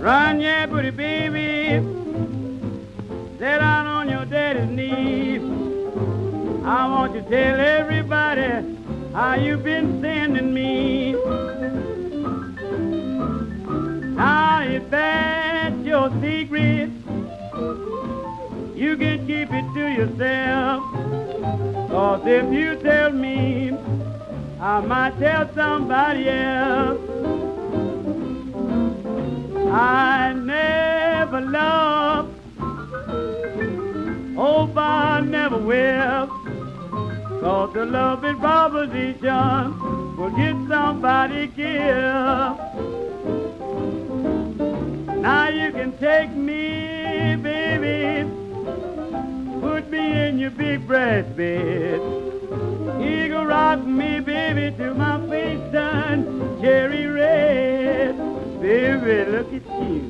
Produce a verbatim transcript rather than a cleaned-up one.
Run, yeah, booty baby, sit down on your daddy's knee. I want you to tell everybody how you've been sending me. Now if that's your secret, you can keep it to yourself. 'Cause if you tell me, I might tell somebody else. I never loved, hope I never will. 'Cause the love is proposition will get somebody killed. Now you can take me, baby, put me in your big breast bed. You can rock me, baby, till my face turn cherry red. Baby, look at you.